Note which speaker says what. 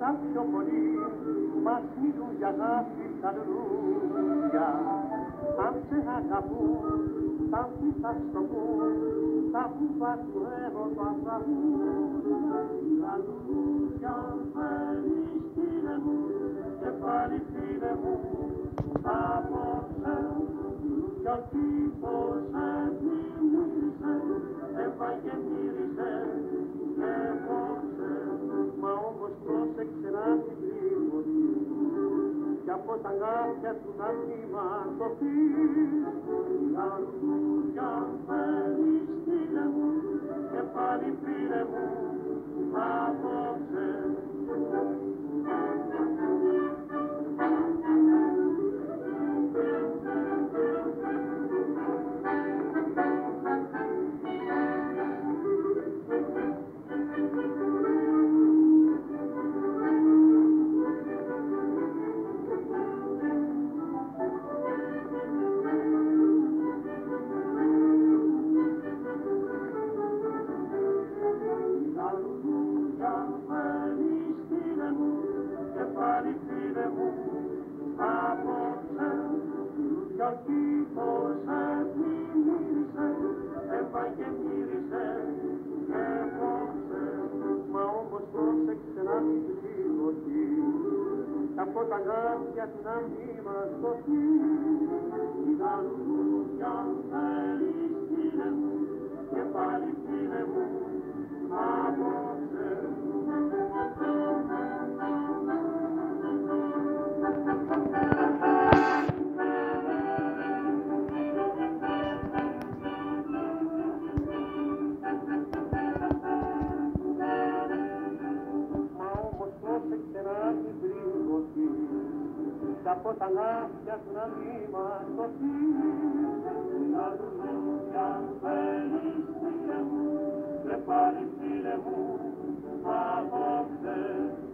Speaker 1: σαν πιο πολύ μας μιλούν για αγάπη τα λουλούδια. Αν σε αγαπούν, τα πίτα στο πουν, τα πούβα του έρωτα τραγούδια. Τα λουλούδια φέρνει στείλε μου και πάλι φίλε μου απόψε. Κι ο κήπος επιμύρισε, έφαγε μύρισε και φόξε. Μα όμως πρόσεξε να την πληγωθεί κι από τα γάτια του να θυματωθείς. Τα λουλούδια φέρνει στείλε μου και πάλι φίλε μου απόψε. Από τα γάτια του να μη μας δοθεί. Τα λουλούδια φέρει στείλε μου και πάλι φίλε μου απόψε. Μα όμως πρόσεξε να την πληγωθεί κι από τα γάτια του να μη μας δοθεί. Τα λουλούδια φέρνει στείλε μου και πάλι φίλε μου απόψε.